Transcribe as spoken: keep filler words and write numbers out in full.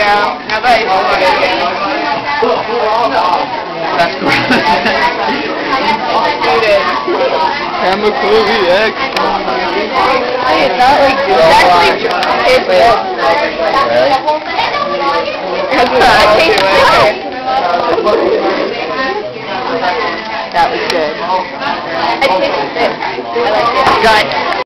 Yeah, how about you? That's cool. Chemical reaction. Hey, it's not like it's actually tastes good. It tastes good. That was good. I tasted it. I like it. Guys.